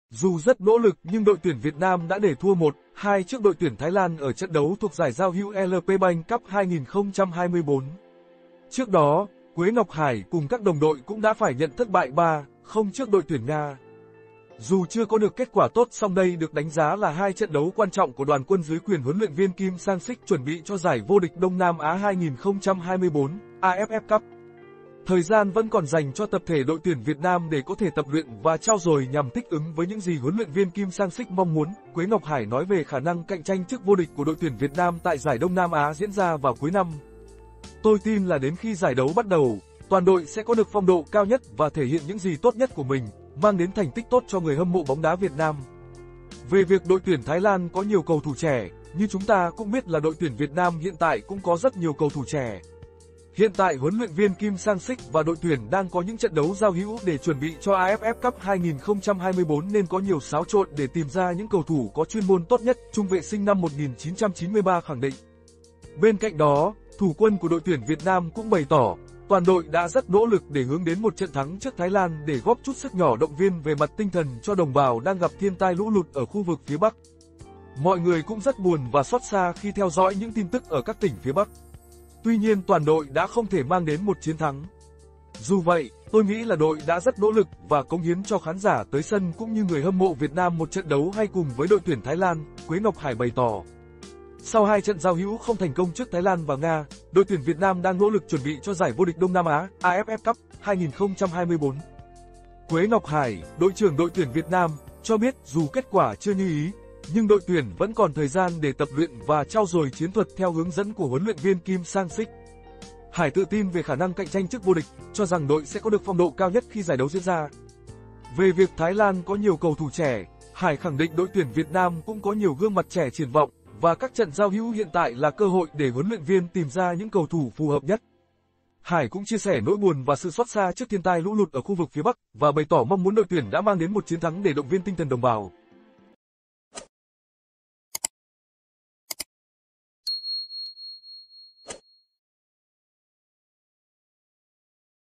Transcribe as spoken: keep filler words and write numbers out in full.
Dù rất nỗ lực nhưng đội tuyển Việt Nam đã để thua một hai trước đội tuyển Thái Lan ở trận đấu thuộc giải giao hữu lờ pê Bank Cup hai nghìn không trăm hai mươi tư. Trước đó, Quế Ngọc Hải cùng các đồng đội cũng đã phải nhận thất bại ba không trước đội tuyển Nga. Dù chưa có được kết quả tốt, song đây được đánh giá là hai trận đấu quan trọng của đoàn quân dưới quyền huấn luyện viên Kim Sang-sik chuẩn bị cho giải vô địch Đông Nam Á hai nghìn không trăm hai mươi tư a ép ép Cup. Thời gian vẫn còn dành cho tập thể đội tuyển Việt Nam để có thể tập luyện và trau dồi nhằm thích ứng với những gì huấn luyện viên Kim Sang-sik mong muốn. Quế Ngọc Hải nói về khả năng cạnh tranh chức vô địch của đội tuyển Việt Nam tại giải Đông Nam Á diễn ra vào cuối năm. Tôi tin là đến khi giải đấu bắt đầu, toàn đội sẽ có được phong độ cao nhất và thể hiện những gì tốt nhất của mình, mang đến thành tích tốt cho người hâm mộ bóng đá Việt Nam. Về việc đội tuyển Thái Lan có nhiều cầu thủ trẻ, như chúng ta cũng biết là đội tuyển Việt Nam hiện tại cũng có rất nhiều cầu thủ trẻ. Hiện tại huấn luyện viên Kim Sang-sik và đội tuyển đang có những trận đấu giao hữu để chuẩn bị cho a ép ép Cup hai nghìn không trăm hai mươi tư nên có nhiều xáo trộn để tìm ra những cầu thủ có chuyên môn tốt nhất, trung vệ sinh năm một nghìn chín trăm chín mươi ba khẳng định. Bên cạnh đó, thủ quân của đội tuyển Việt Nam cũng bày tỏ, toàn đội đã rất nỗ lực để hướng đến một trận thắng trước Thái Lan để góp chút sức nhỏ động viên về mặt tinh thần cho đồng bào đang gặp thiên tai lũ lụt ở khu vực phía Bắc. Mọi người cũng rất buồn và xót xa khi theo dõi những tin tức ở các tỉnh phía Bắc. Tuy nhiên toàn đội đã không thể mang đến một chiến thắng. Dù vậy, tôi nghĩ là đội đã rất nỗ lực và cống hiến cho khán giả tới sân cũng như người hâm mộ Việt Nam một trận đấu hay cùng với đội tuyển Thái Lan, Quế Ngọc Hải bày tỏ. Sau hai trận giao hữu không thành công trước Thái Lan và Nga, đội tuyển Việt Nam đang nỗ lực chuẩn bị cho giải vô địch Đông Nam Á a ép ép Cup hai nghìn không trăm hai mươi tư. Quế Ngọc Hải, đội trưởng đội tuyển Việt Nam, cho biết dù kết quả chưa như ý, nhưng đội tuyển vẫn còn thời gian để tập luyện và trau dồi chiến thuật theo hướng dẫn của huấn luyện viên Kim Sang-sik. Hải tự tin về khả năng cạnh tranh chức vô địch, cho rằng đội sẽ có được phong độ cao nhất khi giải đấu diễn ra. Về việc Thái Lan có nhiều cầu thủ trẻ, Hải khẳng định đội tuyển Việt Nam cũng có nhiều gương mặt trẻ triển vọng và các trận giao hữu hiện tại là cơ hội để huấn luyện viên tìm ra những cầu thủ phù hợp nhất. Hải cũng chia sẻ nỗi buồn và sự xót xa trước thiên tai lũ lụt ở khu vực phía Bắc và bày tỏ mong muốn đội tuyển đã mang đến một chiến thắng để động viên tinh thần đồng bào.